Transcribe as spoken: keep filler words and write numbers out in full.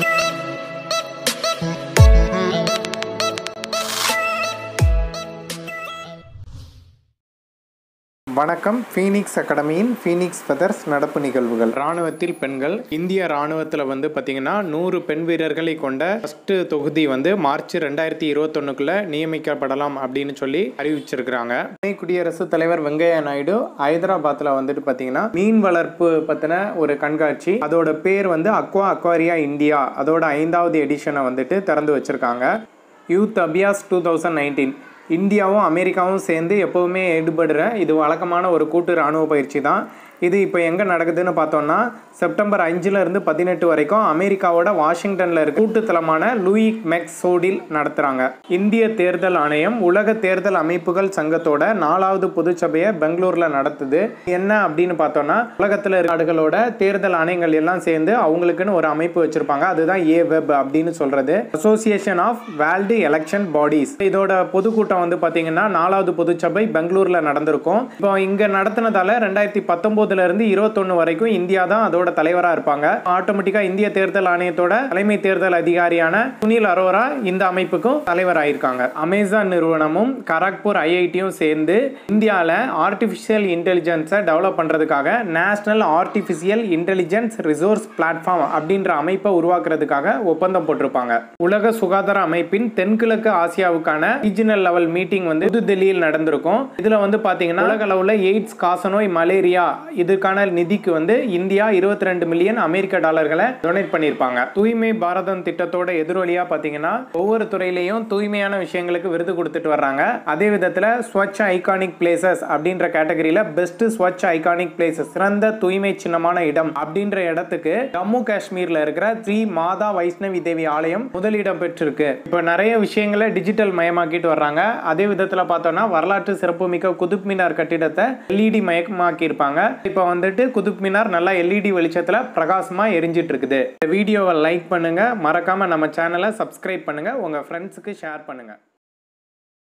வணக்கம். Phoenix அகாடமியின் Phoenix feathers நடப்பு நிகழ்வுகள். இராணுவத்தில் பெண்கள். இந்திய இராணுவத்தில் வந்து பார்த்தீங்கன்னா நூறு பெண் வீரர்களை கொண்ட ஃபர்ஸ்ட் தொகுதி வந்து மார்ச் ரெண்டாயிரத்தி இருபத்தொன்னுக்குள்ள நியமிக்கப்படலாம் அப்படின்னு சொல்லி அறிவிச்சிருக்கிறாங்க. துணை குடியரசுத் தலைவர் வெங்கையா நாயுடு ஹைதராபாத்தில் வந்துட்டு பார்த்தீங்கன்னா மீன் வளர்ப்பு பற்றின ஒரு கண்காட்சி, அதோட பேர் வந்து அக்வா அக்வாரியா இந்தியா, அதோட ஐந்தாவது எடிஷனை வந்துட்டு திறந்து வச்சிருக்காங்க. Yudh Abhyas two thousand nineteen இந்தியாவும் அமெரிக்காவும் சேர்ந்து எப்போவுமே ஈடுபடுற இது வழக்கமான ஒரு கூட்டு இராணுவ பயிற்சி தான். இது இப்போ எங்கே நடக்குதுன்னு பார்த்தோம்னா செப்டம்பர் அஞ்சுல இருந்து பதினெட்டு வரைக்கும் அமெரிக்காவோட வாஷிங்டனில் இருக்க கூட்டுத்தலமான லூயி மெக்ஸோடில் நடத்துகிறாங்க. இந்திய தேர்தல் ஆணையம் உலக தேர்தல் அமைப்புகள் சங்கத்தோட நாலாவது பொதுச்சபையை பெங்களூரில் நடத்துது. என்ன அப்படின்னு பார்த்தோம்னா உலகத்தில் இருக்க நாடுகளோட தேர்தல் ஆணையங்கள் எல்லாம் சேர்ந்து அவங்களுக்குன்னு ஒரு அமைப்பு வச்சிருப்பாங்க. அதுதான் ஏ வெப் அப்படின்னு சொல்றது, association of world election bodies. இதோட பொதுக்கூட்டம் வந்து பார்த்தீங்கன்னா நாலாவது பொதுச்சபை பெங்களூரில் நடந்திருக்கும். இப்போ இங்கே நடத்தினதால ரெண்டாயிரத்தி பத்தொன்பது இருந்து இருபத்தொன்னு வரைக்கும் இந்தியா தான் அதோட தலைவராக இருப்பாங்க. ஆட்டோமேட்டிக்கா இந்திய தேர்தல் ஆணையத்தோட தலைமை தேர்தல் அதிகாரியான சுனில் அரோரா இந்த அமைப்புக்கும் தலைவராயிருக்காங்க. அமேசான் நிறுவனமும் கரக்பூர் ஐஐடியும் சேர்ந்து இந்தியாவில் ஆர்டிபிஷியல் இன்டெலிஜென்ஸை டெவலப் பண்றதுக்காக national artificial intelligence resource platform அப்படின்ற அமைப்பை உருவாக்குறதுக்காக ஒப்பந்தம் போட்டிருப்பாங்க. உலக சுகாதார அமைப்பின் தென்கிழக்கு ஆசியாவுக்கான ரீஜனல் லெவல் மீட்டிங் வந்து புதுதில்லியில் நடந்திருக்கும். இதுல வந்து பாத்தீங்கன்னா உலக அளவுல எய்ட்ஸ், காசநோய், மலேரியா இதுக்கான நிதிக்கு வந்து இந்தியா இருபத்தி ரெண்டு மில்லியன் அமெரிக்க டாலர்களை டொனேட் பண்ணியிருப்பாங்க. தூய்மை பாரதம் திட்டத்தோட எதிரொலியா பாத்தீங்கன்னா ஒவ்வொரு துறையிலையும் தூய்மையான விஷயங்களுக்கு விருது கொடுத்துட்டு வர்றாங்க. அதே விதத்துல ஸ்வச் ஐகானிக் பிளேசஸ் அப்படின்ற கேட்டகரியில பெஸ்ட் ஸ்வச் ஐகானிக் பிளேசஸ், சிறந்த தூய்மை சின்னமான இடம் அப்படின்ற இடத்துக்கு ஜம்மு காஷ்மீர்ல இருக்கிற ஸ்ரீ மாதா வைஷ்ணவி தேவி ஆலயம் முதலிடம் பெற்றிருக்கு. இப்ப நிறைய விஷயங்களை டிஜிட்டல் மயமாக்கிட்டு வர்றாங்க. அதே விதத்துல பார்த்தோம்னா வரலாற்று சிறப்புமிக்க குதுப் மினார் கட்டிடத்தை எல்இடி மயமாக்கி இருப்பாங்க. இப்போ வந்துட்டு குதுப் மினார் நல்லா எல்இடி வெளிச்சத்துல பிரகாசமா எரிஞ்சிட்டு இருக்குது. இந்த வீடியோவை லைக் பண்ணுங்க, மறக்காம நம்ம சேனலை சப்ஸ்கிரைப் பண்ணுங்க, உங்க ஃப்ரெண்ட்ஸுக்கு ஷேர் பண்ணுங்க.